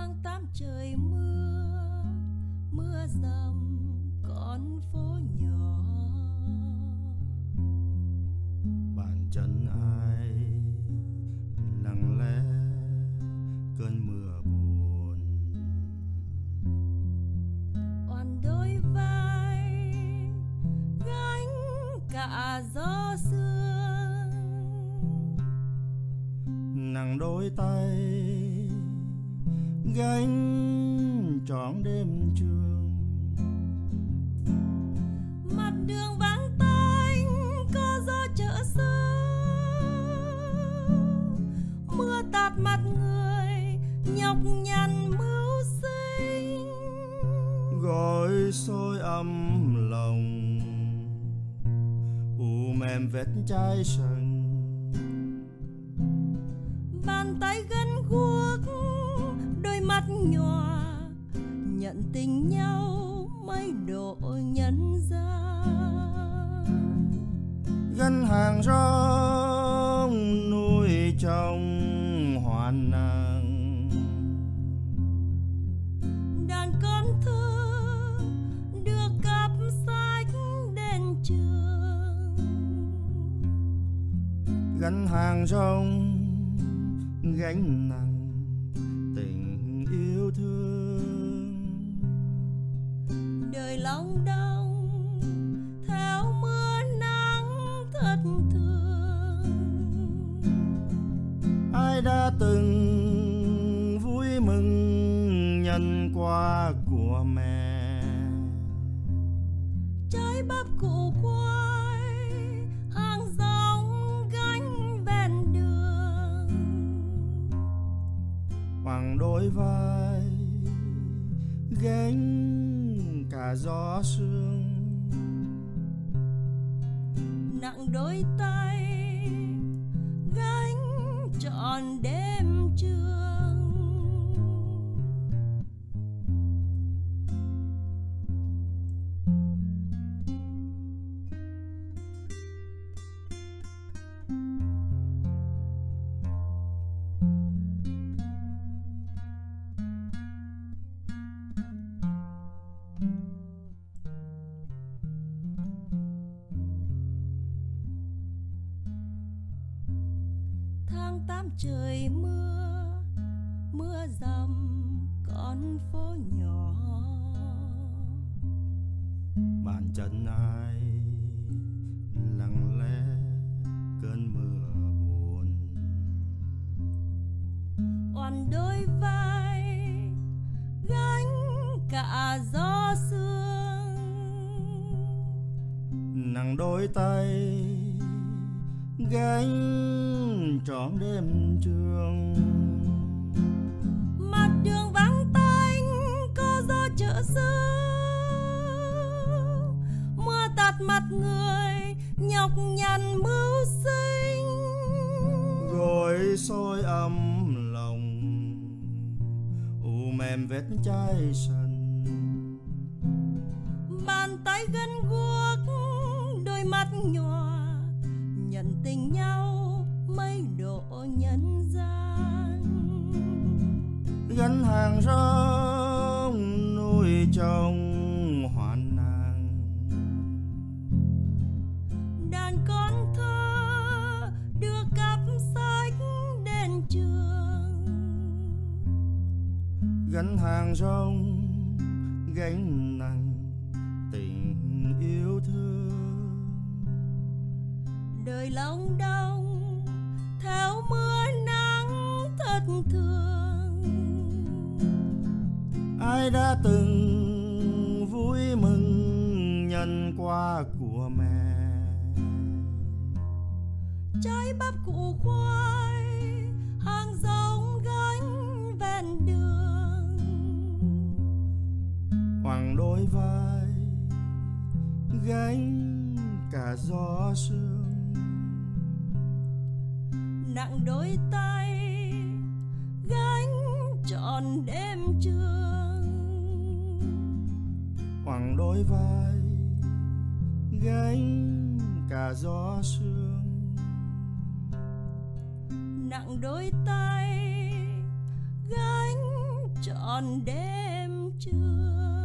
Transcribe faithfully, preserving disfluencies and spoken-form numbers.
Tháng tám trời mưa, mưa dầm con phố nhỏ. Bàn chân ai lặng lẽ cơn mưa buồn. Oàn đôi vai gánh cả gió sương. Nặng đôi tay gánh trọn đêm trường. Mặt đường vắng tanh có gió chợ xưa. Mưa tạt mặt người nhọc nhằn mưu sinh. Gói xôi âm lòng u mềm vết chai sần. Bàn tay gân guốc đôi mắt nhòa nhận tình nhau mấy độ nhân gian. Gánh hàng rong nuôi trong hoạn nạn. Đàn con thơ đưa cặp sách đến trường. Gánh hàng rong gánh nặng tình yêu thương. Đời lòng đông theo mưa nắng thất thường. Ai đã từng vui mừng nhân qua của mẹ. Trái bắp củ khoai hàng rong gánh ven đường. Bằng đôi vai gánh cả gió sương. Nặng đôi tay gánh trọn đêm trường. Tháng tám trời mưa, mưa dầm con phố nhỏ. Bàn chân ai lặng lẽ cơn mưa buồn. Oàn đôi vai gánh cả gió sương. Nặng đôi tay gánh trọn đêm trường. Mặt đường vắng tanh có gió chợ xưa. Mưa tạt mặt người nhọc nhằn mưu sinh. Gối xôi âm lòng u mềm vết chai sần. Bàn tay gân guốc đôi mắt nhòa nhận tình nhau mấy độ nhân gian. Gánh hàng rong nuôi trong hoạn nạn. Đàn con thơ đưa cặp sách đến trường. Gánh hàng rong gánh nặng tình yêu thương. Đời lòng đông theo mưa nắng thất thường. Ai đã từng vui mừng nhân qua của mẹ. Trái bắp củ khoai hàng rong gánh ven đường. Hoàng đôi vai gánh cả gió sương. Nặng đôi tay gánh trọn đêm trường. Hoàng đôi vai gánh cả gió sương. Nặng đôi tay gánh trọn trọn đêm trưa.